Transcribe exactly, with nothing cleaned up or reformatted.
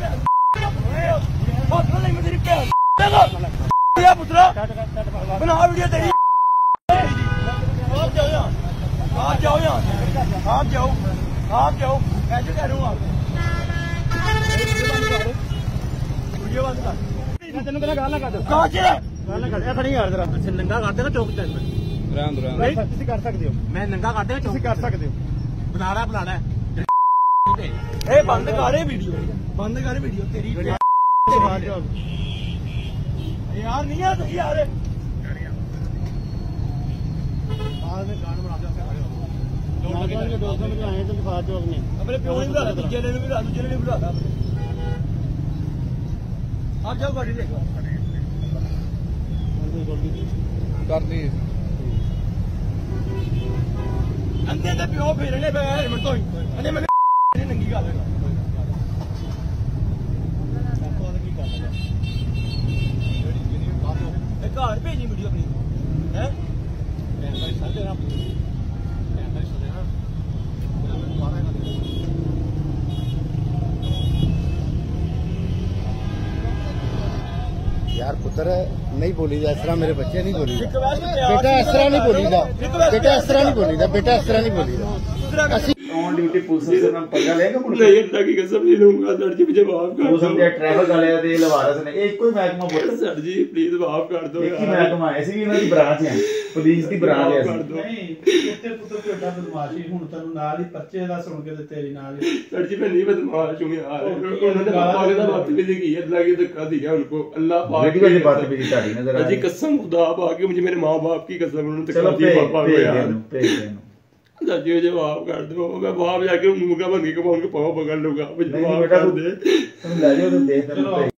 पुत्रा बना वीडियो तेरी। आप जाओ यहाँ, आप जाओ यहाँ, आप जाओ, आप जाओ, ऐसे कह रहा हूँ आप। वीडियो बंद कर। मैं तेन कहना गाल ना कर। कहाँ से? गाल ना कर। ये खड़ी यार जरा। अच्छा नंगा करते ना चौक ते। रहन दो रहन। नहीं तुसी कर सकते हो। मैं नंगा करते ना तुसी कर सकते हो। बनाना बनाना है। ए बंद कर वीडियो, बंद कर वीडियो तेरी। यार नहीं है यार अपने प्यो ने बुला दूजे ने भी बुला दूजे ने भी बुला आप जाओ गाड़ी देखो कर दी अंधे का प्यो फेरने पे हेलमेट तो अरे मैंने नंगी कर देगा घर भेजी वीडियो अपनी है यार पुत्र नहीं बोली जा इस तरह मेरे बच्चे नहीं बोली बेटा इस तरह नहीं बोली जा बेटा इस तरह नहीं बोली जा बेटा इस तरह नहीं बोली जा ऑन ड्यूटी पुलिस से नाम पंगा लेगा मुझे नहीं अल्लाह की कसम नहीं लूंगा सर जी मुझे माफ कर दो समझे ट्रैफिक वाले दे लवारस ने एक कोई महकमा बोल सर जी प्लीज माफ कर दो एक ही महकमा ऐसी भी इन्हां दी ब्रांच है पुलिस दी ब्रांच है नहीं कुत्ते पुत्र कोटा बदमाशी हुन तनु नाल ही पर्चे दा सुन के ते तेरी नाल ही सर जी मैं नहीं बदमाश हूं यार उन्होंने पापा के साथ बदतमीजी की है अल्लाह की धक्का दिया उनको अल्लाह पाक की वाली बात भी ताड़ी नजर आ जी कसम खुदा पाक मुझे मेरे मां बाप की कसम उन्होंने धक्का दिया पापा को यार भेज देना जी मुझे माफ कर दो मैं बाप जाके मुंह का बंदी को पाऊंगा पाँव पकड़ लूंगा मुझे माफ कर दे तुम ले जाओ तो देख